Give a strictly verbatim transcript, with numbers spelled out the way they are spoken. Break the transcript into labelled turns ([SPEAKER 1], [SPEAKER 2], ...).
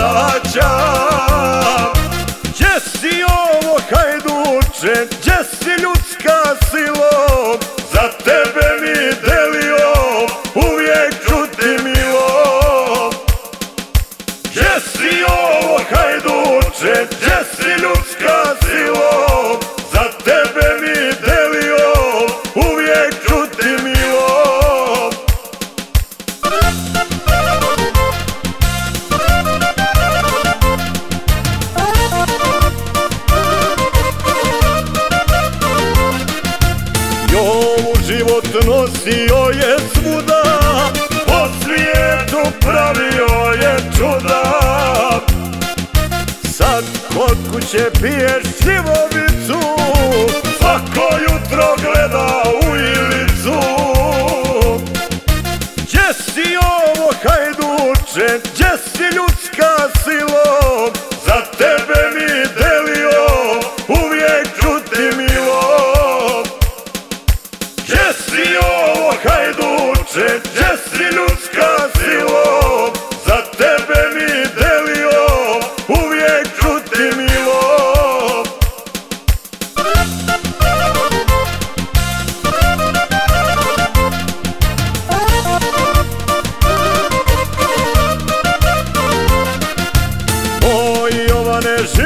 [SPEAKER 1] vraćam. Gdje si ovo hajduče, gdje si ljudska silom, za tebe mi delio uvijek čuti milom. Gdje si ovo hajduče, gdje si ljudska silom, za tebe mi delio uvijek čuti milom. Jovu život nosio je svuda, po svijetu pravio je čuda. Sad kod kuće piješ šljivovicu, svako jutro gleda u ilicu. Gdje si ovo hajduče, gdje si ljudska silom, za tebe mi delio uvijek čuti milom. Gdje si ovo hajduče, gdje si ljudska silom, za tebe mi delio uvijek čuti milom. Moj Jovane,